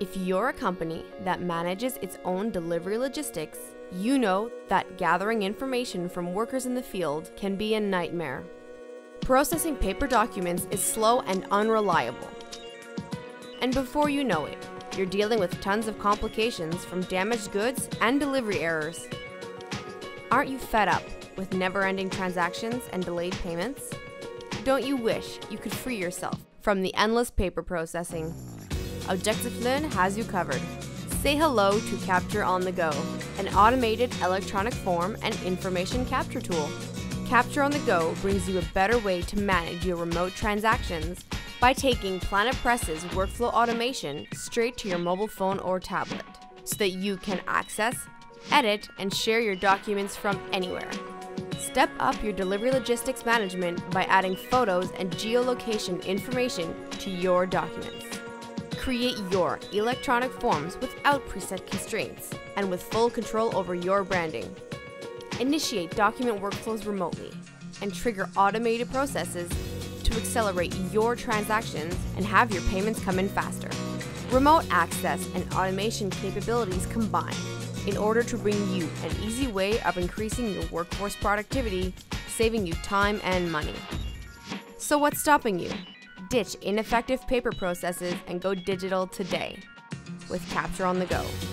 If you're a company that manages its own delivery logistics, you know that gathering information from workers in the field can be a nightmare. Processing paper documents is slow and unreliable. And before you know it, you're dealing with tons of complications from damaged goods and delivery errors. Aren't you fed up with never-ending transactions and delayed payments? Don't you wish you could free yourself from the endless paper processing? Objectif Lune has you covered. Say hello to Capture OnTheGo, an automated electronic form and information capture tool. Capture OnTheGo brings you a better way to manage your remote transactions by taking PlanetPress's workflow automation straight to your mobile phone or tablet, so that you can access, edit, and share your documents from anywhere. Step up your delivery logistics management by adding photos and geolocation information to your documents. Create your electronic forms without preset constraints and with full control over your branding. Initiate document workflows remotely and trigger automated processes to accelerate your transactions and have your payments come in faster. Remote access and automation capabilities combine in order to bring you an easy way of increasing your workforce productivity, saving you time and money. So what's stopping you? Ditch ineffective paper processes and go digital today with Capture OnTheGo.